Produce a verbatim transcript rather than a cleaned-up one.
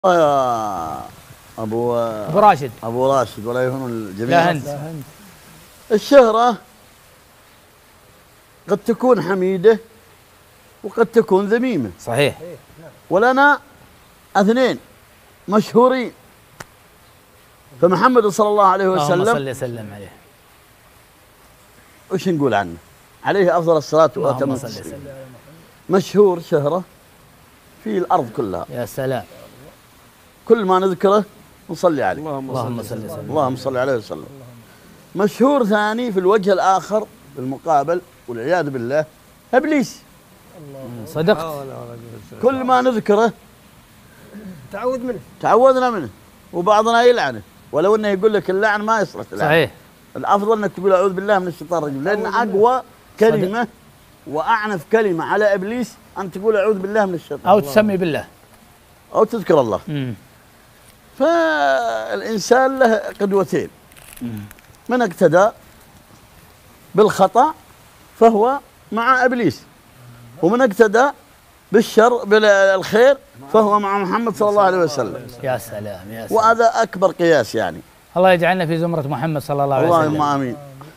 يا ابو ابو راشد ابو راشد ولا يهون الجميع. لا هند. الشهرة قد تكون حميدة وقد تكون ذميمة. صحيح. ولنا اثنين مشهورين، فمحمد صلى الله عليه وسلم اللهم صل وسلم عليه. وش نقول عنه؟ عليه افضل الصلاة واتم التسليم. مشهور شهرة في الارض كلها. يا سلام. كل ما نذكره نصلي عليه. اللهم صل وسلم. اللهم صل عليه وسلم. مشهور ثاني في الوجه الاخر بالمقابل والعياذ بالله ابليس. صدقت. كل ما نذكره تعود منه تعودنا منه، وبعضنا يلعنه، ولو انه يقول لك اللعن ما يصلح اللعن. صحيح. الافضل انك تقول اعوذ بالله من الشيطان الرجيم، لان اقوى كلمه واعنف كلمه على ابليس ان تقول اعوذ بالله من الشيطان، او تسمي بالله او تذكر الله. مم. فالانسان له قدوتين، من اقتدى بالخطا فهو مع ابليس، ومن اقتدى بالشر بالخير فهو مع محمد صلى الله عليه وسلم. يا سلام يا سلام. وهذا اكبر قياس يعني. الله يجعلنا في زمرة محمد صلى الله عليه وسلم. اللهم امين.